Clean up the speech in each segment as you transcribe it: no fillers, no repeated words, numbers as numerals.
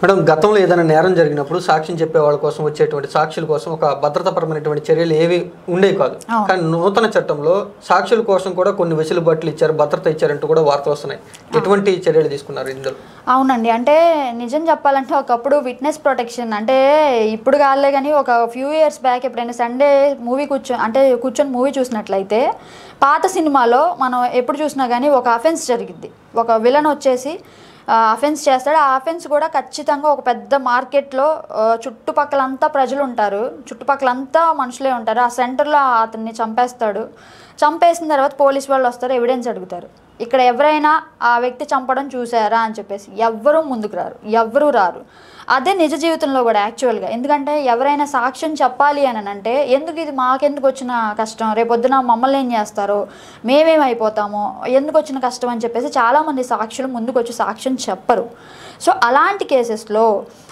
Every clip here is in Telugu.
మేడం, గతంలో ఏదైనా నేరం జరిగినప్పుడు సాక్ష్యం చెప్పే వాళ్ళ కోసం వచ్చేటువంటి సాక్షుల కోసం ఒక భద్రతాపరమైనటువంటి చర్యలు ఏవి ఉండేవి కాదు. కానీ నూతన చట్టంలో సాక్షుల కోసం కూడా కొన్ని వెసులుబాట్లు ఇచ్చారు, భద్రత ఇచ్చారంటూ కూడా వార్తలు వస్తున్నాయి. ఎటువంటి చర్యలు తీసుకున్నారు ఇందులో? అవునండి, అంటే నిజం చెప్పాలంటే ఒకప్పుడు విట్నెస్ ప్రొటెక్షన్ అంటే ఇప్పుడు కాలే కానీ ఒక ఫ్యూ ఇయర్స్ బ్యాక్ ఎప్పుడైనా సండే మూవీ కూర్చొని మూవీ చూసినట్లయితే పాత సినిమాలో మనం ఎప్పుడు చూసినా కానీ ఒక అఫెన్స్ జరిగిద్ది. ఒక విలన్ వచ్చేసి అఫెన్స్ చేస్తాడు. ఆ అఫెన్స్ కూడా ఖచ్చితంగా ఒక పెద్ద మార్కెట్లో చుట్టుపక్కలంతా ప్రజలు ఉంటారు, చుట్టుపక్కలంతా మనుషులే ఉంటారు. ఆ సెంటర్లో అతన్ని చంపేస్తాడు. చంపేసిన తర్వాత పోలీస్ వాళ్ళు వస్తారు, ఎవిడెన్స్ అడుగుతారు. ఇక్కడ ఎవరైనా ఆ వ్యక్తి చంపడం చూసారా అని చెప్పేసి ఎవ్వరూ ముందుకు రారు, ఎవ్వరూ రారు. అదే నిజ జీవితంలో కూడా యాక్చువల్గా. ఎందుకంటే ఎవరైనా సాక్ష్యం చెప్పాలి అని అంటే ఎందుకు ఇది మాకెందుకు వచ్చిన కష్టం, రేపొద్దున మమ్మల్ని ఏం చేస్తారో, మేమేమైపోతామో, ఎందుకు వచ్చిన కష్టం అని చెప్పేసి చాలామంది సాక్షులు ముందుకు వచ్చి సాక్ష్యం చెప్పరు. సో అలాంటి కేసెస్లో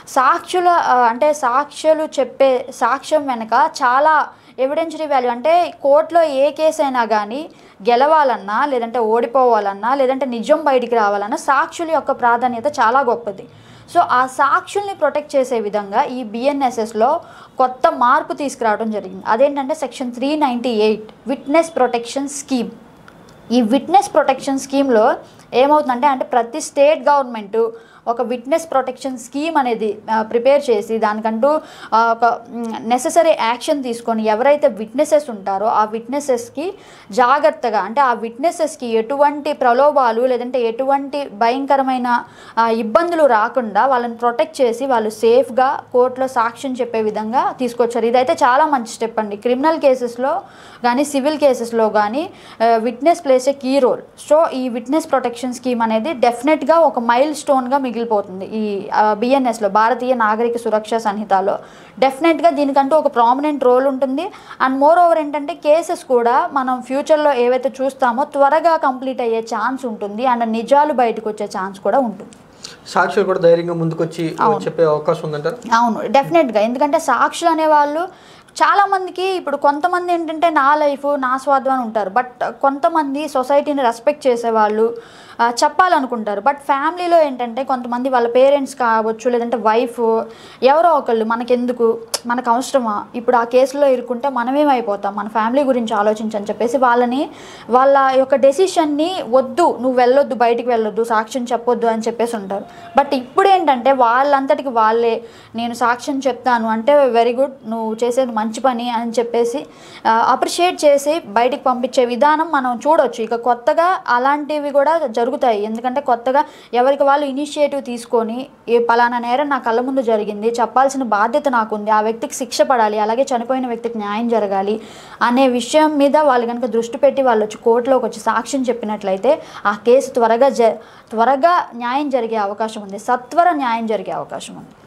సాక్షులు చెప్పే సాక్ష్యం వెనక చాలా ఎవిడెన్షరీ వాల్యూ, అంటే కోర్టులో ఏ కేసు అయినా కానీ గెలవాలన్నా, లేదంటే ఓడిపోవాలన్నా, లేదంటే నిజం బయటికి రావాలన్నా సాక్షుల యొక్క ప్రాధాన్యత చాలా గొప్పది. సో ఆ సాక్షుల్ని ప్రొటెక్ట్ చేసే విధంగా ఈ బిఎన్ఎస్ఎస్లో కొత్త మార్పు తీసుకురావడం జరిగింది. అదేంటంటే సెక్షన్ 398 విట్నెస్ ప్రొటెక్షన్ స్కీమ్. ఈ విట్నెస్ ప్రొటెక్షన్ స్కీమ్లో ఏమవుతుందంటే ప్రతి స్టేట్ గవర్నమెంటు ఒక విట్నెస్ ప్రొటెక్షన్ స్కీమ్ అనేది ప్రిపేర్ చేసి దానికంటూ ఒక నెససరీ యాక్షన్ తీసుకొని ఎవరైతే విట్నెసెస్ ఉంటారో ఆ విట్నెసెస్కి జాగ్రత్తగా, అంటే ఆ విట్నెసెస్కి ఎటువంటి ప్రలోభాలు లేదంటే ఎటువంటి భయంకరమైన ఇబ్బందులు రాకుండా వాళ్ళని ప్రొటెక్ట్ చేసి వాళ్ళు సేఫ్గా కోర్టులో సాక్ష్యం చెప్పే విధంగా తీసుకొచ్చారు. ఇదైతే చాలా మంచి స్టెప్ అండి. క్రిమినల్ కేసెస్లో కానీ సివిల్ కేసెస్లో కానీ witness plays a key role. So ఈ విట్నెస్ ప్రొటెక్షన్ స్కీమ్ అనేది డెఫినెట్గా ఒక మైల్ స్టోన్గా మిగిలిపోతుంది ఈ బిఎన్ఎస్లో, భారతీయ నాగరిక సురక్ష సంహితలో. డెఫినెట్గా దీనికంటూ ఒక ప్రామినెంట్ రోల్ ఉంటుంది. అండ్ మోర్ ఓవర్ ఏంటంటే కేసెస్ కూడా మనం ఫ్యూచర్లో ఏవైతే చూస్తామో త్వరగా కంప్లీట్ అయ్యే ఛాన్స్ ఉంటుంది. అండ్ నిజాలు బయటకు వచ్చే ఛాన్స్ కూడా ఉంటుంది. సాక్షులు కూడా ధైర్యంగా ముందుకొచ్చి చెప్పే అవకాశం ఉందంటారు? అవును, డెఫినెట్గా. ఎందుకంటే సాక్షులు అనేవాళ్ళు చాలామందికి ఇప్పుడు కొంతమంది ఏంటంటే నా లైఫ్ నా స్వార్థం అని ఉంటారు. బట్ కొంతమంది సొసైటీని రెస్పెక్ట్ చేసేవాళ్ళు చెప్పాలనుకుంటారు. బట్ ఫ్యామిలీలో ఏంటంటే కొంతమంది వాళ్ళ పేరెంట్స్ కావచ్చు, లేదంటే వైఫ్, ఎవరో ఒకళ్ళు మనకెందుకు, మనకు అవసరమా, ఇప్పుడు ఆ కేసులో ఇరుక్కుంటే మనమేమైపోతాం, మన ఫ్యామిలీ గురించి ఆలోచించని చెప్పేసి వాళ్ళ యొక్క డెసిషన్ని వద్దు, నువ్వు వెళ్ళొద్దు, బయటికి వెళ్ళొద్దు, సాక్ష్యం చెప్పొద్దు అని చెప్పేసి ఉంటారు. బట్ ఇప్పుడు ఏంటంటే వాళ్ళంతటికి వాళ్ళే నేను సాక్ష్యం చెప్తాను అంటే వెరీ గుడ్, నువ్వు చేసేది మంచి పని అని చెప్పేసి అప్రిషియేట్ చేసి బయటికి పంపించే విధానం మనం చూడొచ్చు. ఇక కొత్తగా అలాంటివి కూడా జరుగుతాయి. ఎందుకంటే కొత్తగా ఎవరికి వాళ్ళు ఇనిషియేటివ్ తీసుకొని ఏ పలానా నేరం నా కళ్ళ ముందు జరిగింది, చెప్పాల్సిన బాధ్యత నాకుంది, ఆ వ్యక్తికి శిక్ష పడాలి, అలాగే చనిపోయిన వ్యక్తికి న్యాయం జరగాలి అనే విషయం మీద వాళ్ళు కనుక దృష్టి పెట్టి వాళ్ళు వచ్చి కోర్టులోకి వచ్చి సాక్ష్యం చెప్పినట్లయితే ఆ కేసు త్వరగా న్యాయం జరిగే అవకాశం ఉంది, సత్వర న్యాయం జరిగే అవకాశం ఉంది.